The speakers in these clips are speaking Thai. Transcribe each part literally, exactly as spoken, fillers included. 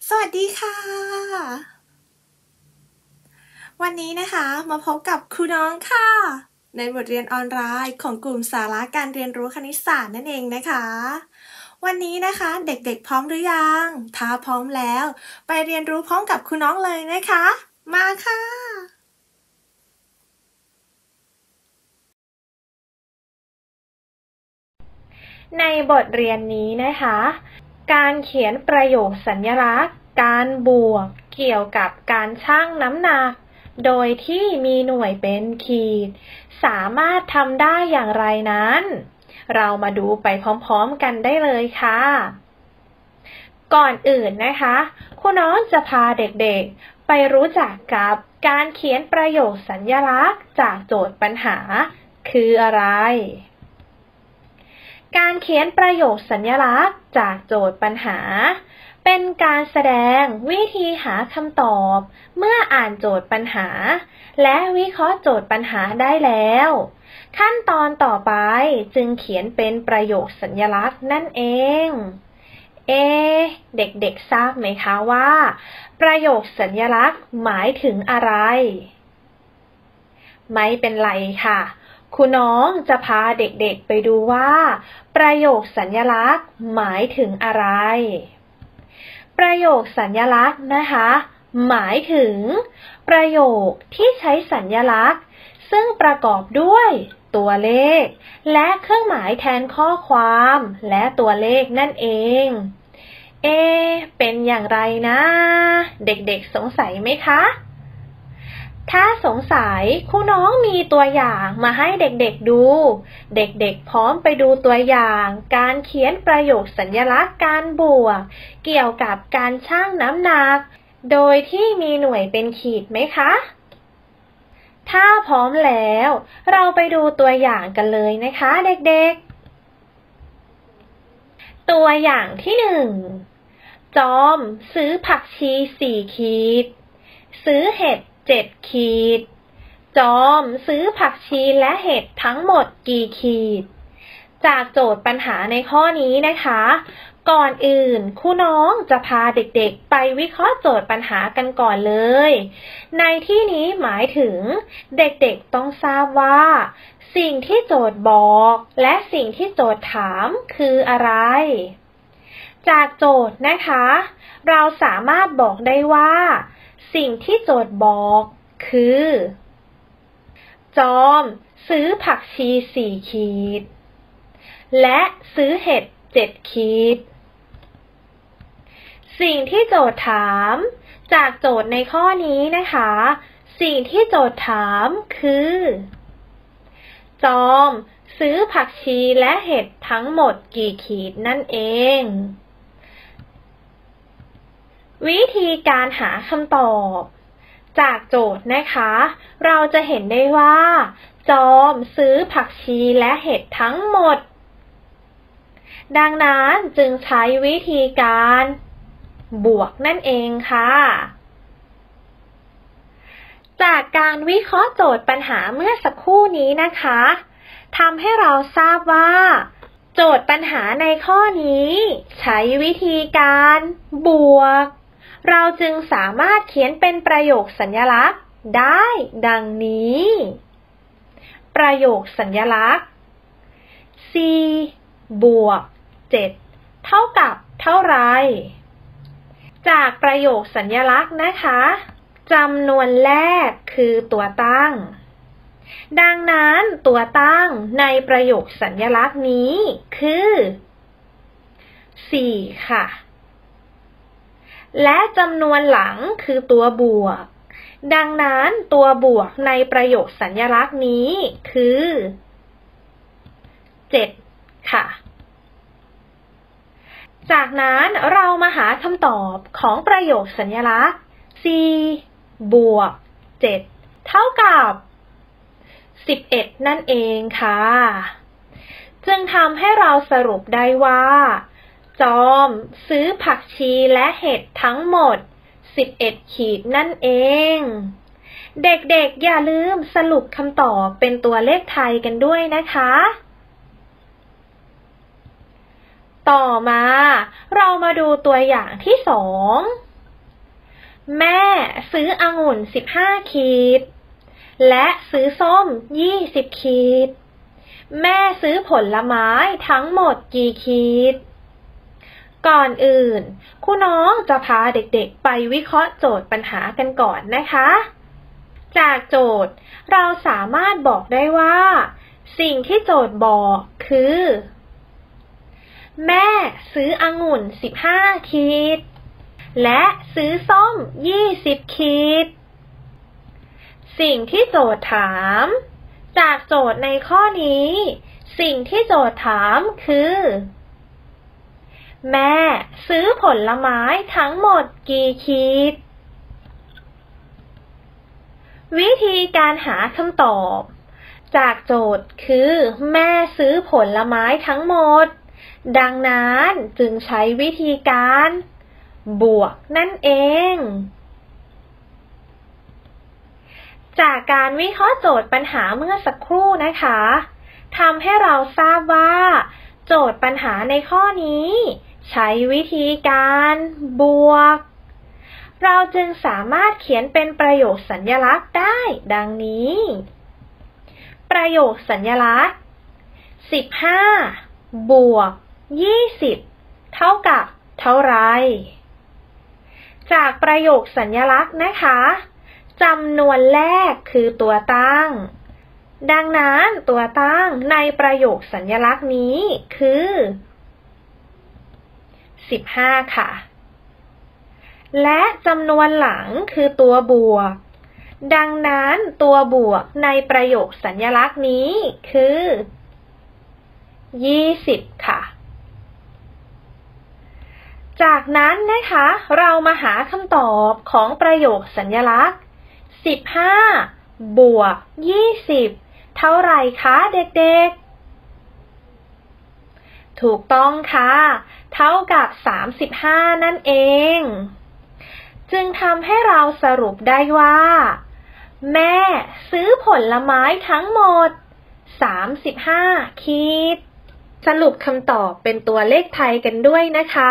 สวัสดีค่ะ วันนี้นะคะมาพบกับครูน้องค่ะในบทเรียนออนไลน์ของกลุ่มสาระการเรียนรู้คณิตศาสตร์นั่นเองนะคะวันนี้นะคะเด็กๆพร้อมหรือยังถ้าพร้อมแล้วไปเรียนรู้พร้อมกับครูน้องเลยนะคะมาค่ะในบทเรียนนี้นะคะการเขียนประโยคสัญลักษณ์การบวกเกี่ยวกับการชั่งน้ำหนักโดยที่มีหน่วยเป็นขีดสามารถทำได้อย่างไรนั้นเรามาดูไปพร้อมๆกันได้เลยค่ะก่อนอื่นนะคะครูน้องจะพาเด็กๆไปรู้จักกับการเขียนประโยคสัญลักษณ์จากโจทย์ปัญหาคืออะไรการเขียนประโยคสัญลักษณ์จากโจทย์ปัญหาเป็นการแสดงวิธีหาคำตอบเมื่ออ่านโจทย์ปัญหาและวิเคราะห์โจทย์ปัญหาได้แล้วขั้นตอนต่อไปจึงเขียนเป็นประโยคสัญลักษณ์นั่นเองเอ๊ะเด็กๆทราบไหมคะว่าประโยคสัญลักษณ์หมายถึงอะไรไม่เป็นไรค่ะครูน้องจะพาเด็กๆไปดูว่าประโยคสัญลักษณ์หมายถึงอะไรประโยคสัญลักษณ์นะคะหมายถึงประโยคที่ใช้สัญลักษณ์ซึ่งประกอบด้วยตัวเลขและเครื่องหมายแทนข้อความและตัวเลขนั่นเองเอ๊ะเป็นอย่างไรนะเด็กๆสงสัยไหมคะถ้าสงสัยครูน้องมีตัวอย่างมาให้เด็กๆดูเด็กๆพร้อมไปดูตัวอย่างการเขียนประโยคสัญลักษณ์การบวกเกี่ยวกับการชั่งน้ำหนักโดยที่มีหน่วยเป็นขีดไหมคะถ้าพร้อมแล้วเราไปดูตัวอย่างกันเลยนะคะเด็กๆตัวอย่างที่หนึ่งจอมซื้อผักชีสี่ขีดซื้อเห็ดเจ็ดขีดจอมซื้อผักชีและเห็ดทั้งหมดกี่ขีดจากโจทย์ปัญหาในข้อนี้นะคะก่อนอื่นครูน้องจะพาเด็กๆไปวิเคราะห์โจทย์ปัญหากันก่อนเลยในที่นี้หมายถึงเด็กๆต้องทราบว่าสิ่งที่โจทย์บอกและสิ่งที่โจทย์ถามคืออะไรจากโจทย์นะคะเราสามารถบอกได้ว่าสิ่งที่โจทย์บอกคือจอมซื้อผักชีสี่ขีดและซื้อเห็ดเจ็ดขีดสิ่งที่โจทย์ถามจากโจทย์ในข้อนี้นะคะสิ่งที่โจทย์ถามคือจอมซื้อผักชีและเห็ดทั้งหมดกี่ขีดนั่นเองวิธีการหาคำตอบจากโจทย์นะคะเราจะเห็นได้ว่าจอมซื้อผักชีและเห็ดทั้งหมดดังนั้นจึงใช้วิธีการบวกนั่นเองค่ะจากการวิเคราะห์โจทย์ปัญหาเมื่อสักครู่นี้นะคะทำให้เราทราบว่าโจทย์ปัญหาในข้อนี้ใช้วิธีการบวกเราจึงสามารถเขียนเป็นประโยคสัญลักษณ์ได้ดังนี้ประโยคสัญลักษณ์ สี่บวกเจ็ดเท่ากับเท่าไรจากประโยคสัญลักษณ์นะคะจำนวนแรกคือตัวตั้งดังนั้นตัวตั้งในประโยคสัญลักษณ์นี้คือสี่ค่ะและจำนวนหลังคือตัวบวกดังนั้นตัวบวกในประโยคสัญลักษณ์นี้คือเจ็ดค่ะจากนั้นเรามาหาคำตอบของประโยคสัญลักษณ์ สี่บวกเจ็ดเท่ากับสิบเอ็ดนั่นเองค่ะจึงทำให้เราสรุปได้ว่าจอมซื้อผักชีและเห็ดทั้งหมดสิบเอ็ดขีดนั่นเองเด็กๆอย่าลืมสรุปคำตอบเป็นตัวเลขไทยกันด้วยนะคะต่อมาเรามาดูตัวอย่างที่สองแม่ซื้อองุ่นสิบห้าขีดและซื้อส้มยี่สิบขีดแม่ซื้อผลไม้ทั้งหมดกี่ขีดก่อนอื่นครูน้องจะพาเด็กๆไปวิเคราะห์โจทย์ปัญหากันก่อนนะคะจากโจทย์เราสามารถบอกได้ว่าสิ่งที่โจทย์บอกคือแม่ซื้อองุ่นสิบห้าขีดและซื้อส้มยี่สิบขีดสิ่งที่โจทย์ถามจากโจทย์ในข้อนี้สิ่งที่โจทย์ถามคือแม่ซื้อผลไม้ทั้งหมดกี่ขีดวิธีการหาคำตอบจากโจทย์คือแม่ซื้อผลไม้ทั้งหมดดังนั้นจึงใช้วิธีการบวกนั่นเองจากการวิเคราะห์โจทย์ปัญหาเมื่อสักครู่นะคะทำให้เราทราบว่าโจทย์ปัญหาในข้อนี้ใช้วิธีการบวกเราจึงสามารถเขียนเป็นประโยคสัญลักษณ์ได้ดังนี้ประโยคสัญลักษณ์สิบห้าบวกยี่สิบเท่ากับเท่าไรจากประโยคสัญลักษณ์นะคะจำนวนแรกคือตัวตั้งดังนั้นตัวตั้งในประโยคสัญลักษณ์นี้คือสิบห้าค่ะและจำนวนหลังคือตัวบวกดังนั้นตัวบวกในประโยคสัญลักษณ์นี้คือยี่สิบค่ะจากนั้นนะคะเรามาหาคำตอบของประโยคสัญลักษณ์สิบห้าบวกยี่สิบเท่าไหร่คะเด็กๆถูกต้องค่ะเท่ากับสามสิบห้านั่นเองจึงทำให้เราสรุปได้ว่าแม่ซื้อผลไม้ทั้งหมดสามสิบห้าขีดสรุปคำตอบเป็นตัวเลขไทยกันด้วยนะคะ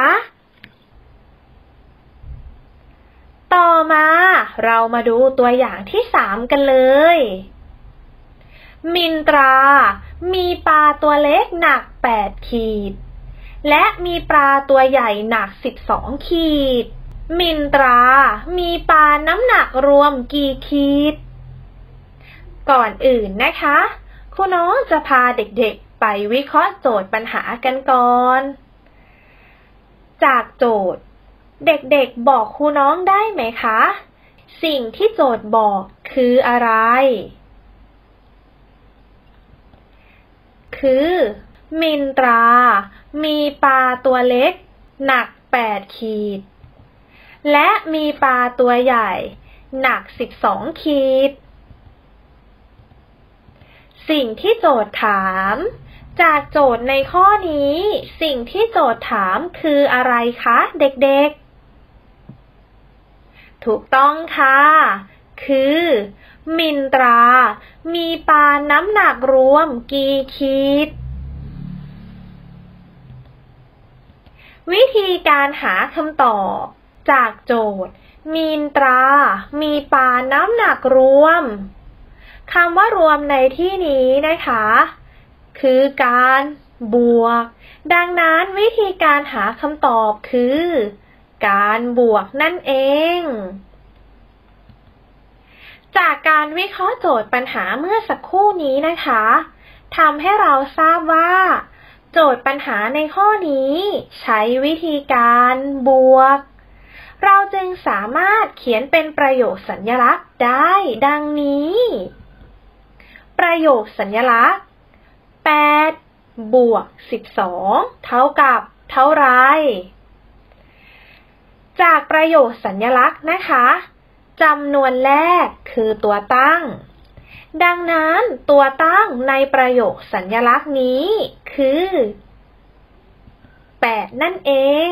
ต่อมาเรามาดูตัวอย่างที่สามกันเลยมินตรามีปลาตัวเล็กหนักแปดขีดและมีปลาตัวใหญ่หนักสิบสองขีดมินตรามีปลาน้ำหนักรวมกี่ขีดก่อนอื่นนะคะครูน้องจะพาเด็กๆไปวิเคราะห์โจทย์ปัญหากันก่อนจากโจทย์เด็กๆบอกครูน้องได้ไหมคะสิ่งที่โจทย์บอกคืออะไรคือมินตรามีปลาตัวเล็กหนักแปดขีดและมีปลาตัวใหญ่หนักสิบสองขีดสิ่งที่โจทย์ถามจากโจทย์ในข้อนี้สิ่งที่โจทย์ถามคืออะไรคะเด็กๆถูกต้องค่ะคือมินตรามีปลาน้ำหนักรวมกี่ขีดวิธีการหาคำตอบจากโจทย์มินตรามีปลาน้ำหนักรวมคำว่ารวมในที่นี้นะคะคือการบวกดังนั้นวิธีการหาคำตอบคือการบวกนั่นเองจากการวิเคราะห์โจทย์ปัญหาเมื่อสักครู่นี้นะคะทำให้เราทราบว่าโจทย์ปัญหาในข้อนี้ใช้วิธีการบวกเราจึงสามารถเขียนเป็นประโยคสัญลักษณ์ได้ดังนี้ประโยคสัญลักษณ์แปดบวกสิบสองเท่ากับเท่าไรจากประโยคสัญลักษณ์นะคะจำนวนแรกคือตัวตั้งดังนั้นตัวตั้งในประโยคสัญลักษณ์นี้คือแปดนั่นเอง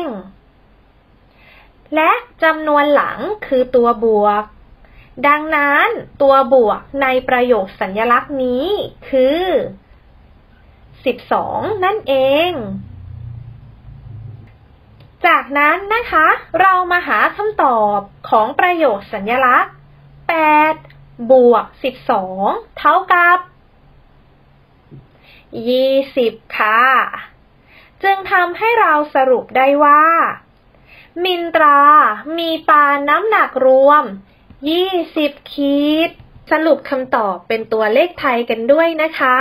และจำนวนหลังคือตัวบวกดังนั้นตัวบวกในประโยคสัญลักษณ์นี้คือสิบสองนั่นเองจากนั้นนะคะเรามาหาคำตอบของประโยคสัญลักษณ์แปดบวกสิบสองเท่ากับยี่สิบค่ะจึงทำให้เราสรุปได้ว่ามินตรามีปลาน้ำหนักรวมยี่สิบขีดสรุปคำตอบเป็นตัวเลขไทยกันด้วยนะคะ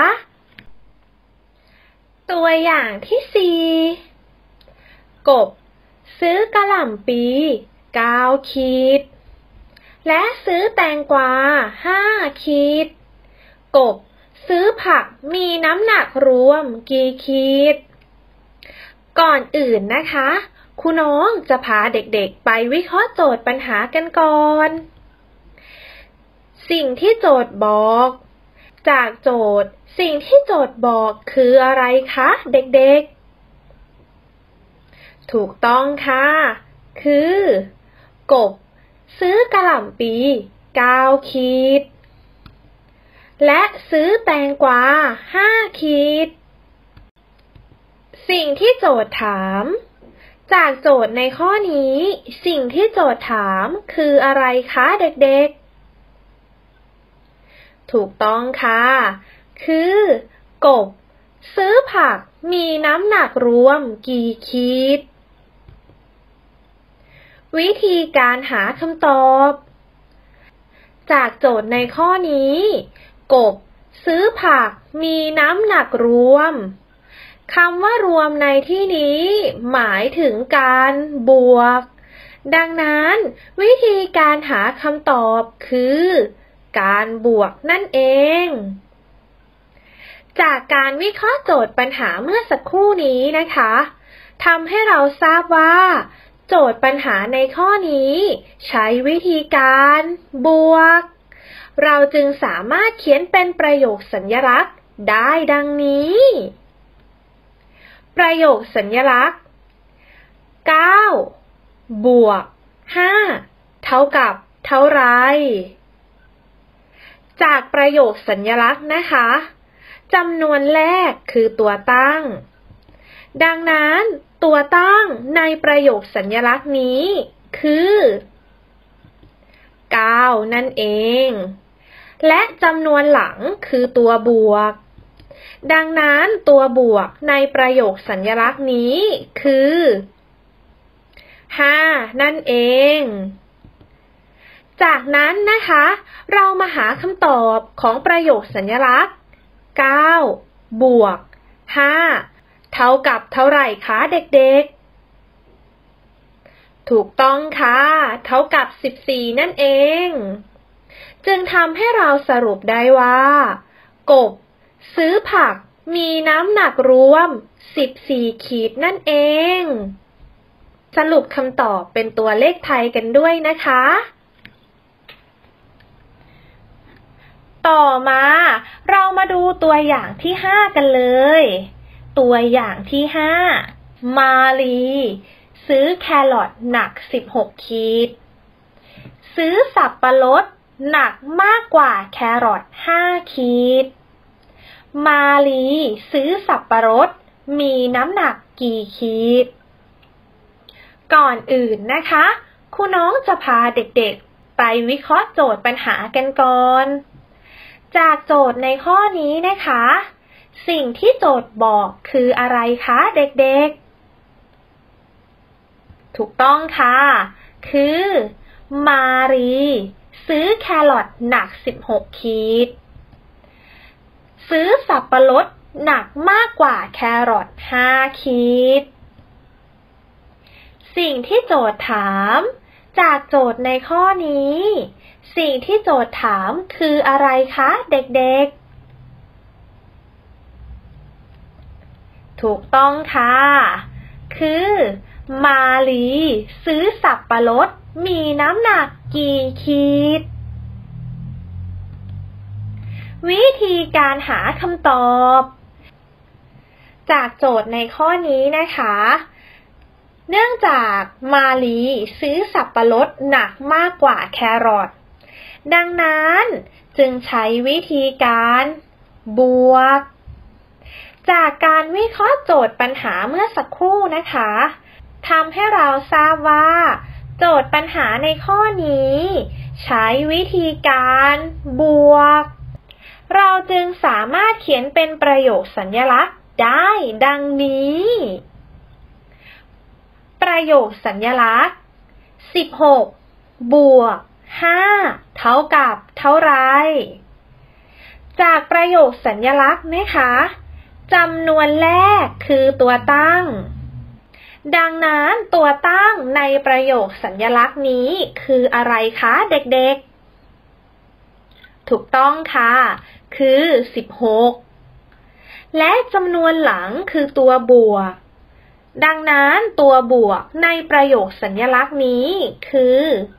ตัวอย่างที่สี่กบซื้อกะหล่ำปีเก้าขีดและซื้อแตงกวาห้าขีดกบซื้อผักมีน้ำหนักรวมกี่ขีดก่อนอื่นนะคะครูน้องจะพาเด็กๆไปวิเคราะห์โจทย์ปัญหากันก่อนสิ่งที่โจทย์บอกจากโจทย์สิ่งที่โจทย์บอกคืออะไรคะเด็กๆถูกต้องค่ะคือกบซื้อกะหล่ำปีเก้าขีดและซื้อแตงกวาห้าขีดสิ่งที่โจทย์ถามจากโจทย์ในข้อนี้สิ่งที่โจทย์ถามคืออะไรคะเด็กๆถูกต้องค่ะคือกบซื้อผักมีน้ำหนักรวมกี่ขีดวิธีการหาคำตอบจากโจทย์ในข้อนี้กบซื้อผักมีน้ำหนักรวมคำว่ารวมในที่นี้หมายถึงการบวกดังนั้นวิธีการหาคำตอบคือการบวกนั่นเองจากการวิเคราะห์โจทย์ปัญหาเมื่อสักครู่นี้นะคะทำให้เราทราบว่าโจทย์ปัญหาในข้อนี้ใช้วิธีการบวกเราจึงสามารถเขียนเป็นประโยคสัญลักษณ์ได้ดังนี้ประโยคสัญลักษณ์เก้าบวกห้าเท่ากับเท่าไรจากประโยคสัญลักษณ์นะคะจำนวนแรกคือตัวตั้งดังนั้นตัวตั้งในประโยคสัญลักษณ์นี้คือเก้านั่นเองและจำนวนหลังคือตัวบวกดังนั้นตัวบวกในประโยคสัญลักษณ์นี้คือห้านั่นเองจากนั้นนะคะเรามาหาคำตอบของประโยคสัญลักษณ์เก้าบวกห้าเท่ากับเท่าไหร่คะเด็กๆถูกต้องค่ะเท่ากับสิบสี่นั่นเองจึงทำให้เราสรุปได้ว่ากบซื้อผักมีน้ำหนักรวมสิบสี่ขีดนั่นเองสรุปคำตอบเป็นตัวเลขไทยกันด้วยนะคะต่อมาเรามาดูตัวอย่างที่ห้ากันเลยตัวอย่างที่ห้ามาลีซื้อแครอทหนักสิบหกขีดซื้อสับปะรดหนักมากกว่าแครอทห้าขีดมาลีซื้อสับปะรดมีน้ำหนักกี่ขีดก่อนอื่นนะคะครูน้องจะพาเด็กๆไปวิเคราะห์โจทย์ปัญหากันก่อนจากโจทย์ในข้อนี้นะคะสิ่งที่โจทย์บอกคืออะไรคะเด็กๆถูกต้องค่ะคือมาลีซื้อแครอทหนักสิบหกขีดซื้อสับปะรดหนักมากกว่าแครอทห้าขีดสิ่งที่โจทย์ถามจากโจทย์ในข้อนี้สิ่งที่โจทย์ถามคืออะไรคะเด็กๆถูกต้องค่ะคือมาลีซื้อสับปะรดมีน้ำหนักกี่ขีดวิธีการหาคำตอบจากโจทย์ในข้อนี้นะคะเนื่องจากมาลีซื้อสับปะรดหนักมากกว่าแครอทดังนั้นจึงใช้วิธีการบวกจากการวิเคราะห์โจทย์ปัญหาเมื่อสักครู่นะคะทำให้เราทราบว่าโจทย์ปัญหาในข้อนี้ใช้วิธีการบวกเราจึงสามารถเขียนเป็นประโยคสัญลักษณ์ได้ดังนี้ประโยคสัญลักษณ์สิบหกบวกห้าเท่ากับเท่าไรจากประโยคสัญลักษณ์นะคะจำนวนแรกคือตัวตั้งดังนั้นตัวตั้งในประโยคสัญลักษณ์นี้คืออะไรคะเด็กๆถูกต้องค่ะคือสิบหกและจำนวนหลังคือตัวบวกดังนั้นตัวบวกในประโยคสัญลักษณ์นี้คือ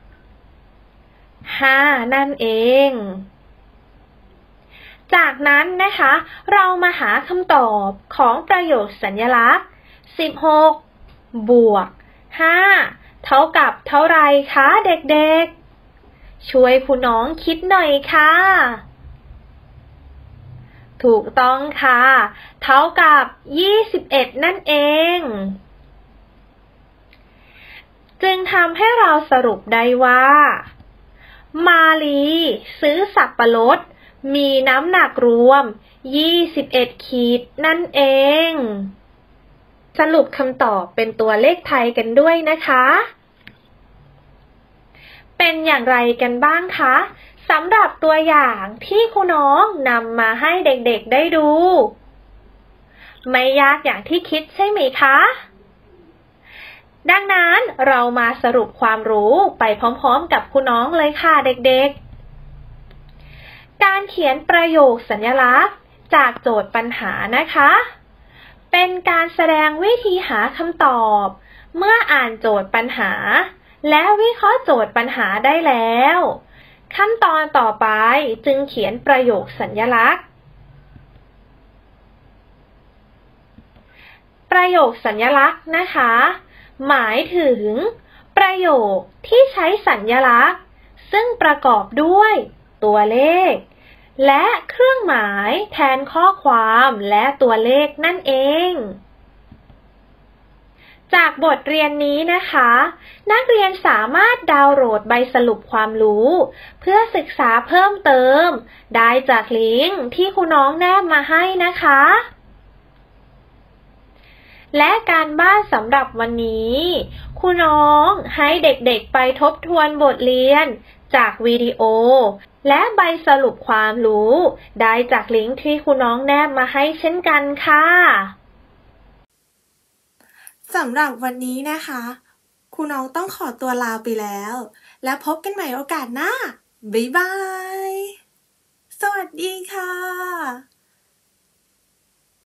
ห้านั่นเองจากนั้นนะคะเรามาหาคำตอบของประโยคสัญลักษณ์สิบหกบวกห้าเท่ากับเท่าไรคะเด็กๆช่วยคุณน้องคิดหน่อยค่ะถูกต้องค่ะเท่ากับยี่สิบเอ็ดนั่นเองจึงทำให้เราสรุปได้ว่ามาลีซื้อสับปะรดมีน้ำหนักรวมยี่สิบเอ็ดขีดนั่นเองสรุปคำตอบเป็นตัวเลขไทยกันด้วยนะคะเป็นอย่างไรกันบ้างคะสำหรับตัวอย่างที่ครูน้องนำมาให้เด็กๆได้ดูไม่ยากอย่างที่คิดใช่ไหมคะดังนั้นเรามาสรุปความรู้ไปพร้อมๆกับครูน้องเลยค่ะเด็กๆการเขียนประโยคสัญลักษณ์จากโจทย์ปัญหานะคะเป็นการแสดงวิธีหาคำตอบเมื่ออ่านโจทย์ปัญหาและวิเคราะห์โจทย์ปัญหาได้แล้วขั้นตอนต่อไปจึงเขียนประโยคสัญลักษณ์ประโยคสัญลักษณ์นะคะหมายถึงประโยคที่ใช้สัญลักษณ์ซึ่งประกอบด้วยตัวเลขและเครื่องหมายแทนข้อความและตัวเลขนั่นเองจากบทเรียนนี้นะคะนักเรียนสามารถดาวน์โหลดใบสรุปความรู้เพื่อศึกษาเพิ่มเติมได้จากลิงก์ที่ครูน้องแนบมาให้นะคะและการบ้านสำหรับวันนี้ครูน้องให้เด็กๆไปทบทวนบทเรียนจากวิดีโอและใบสรุปความรู้ได้จากลิงก์ที่ครูน้องแนบมาให้เช่นกันค่ะสำหรับวันนี้นะคะครูน้องต้องขอตัวลาไปแล้วแล้วพบกันใหม่โอกาสหน้าบ๊ายบายสวัสดีค่ะ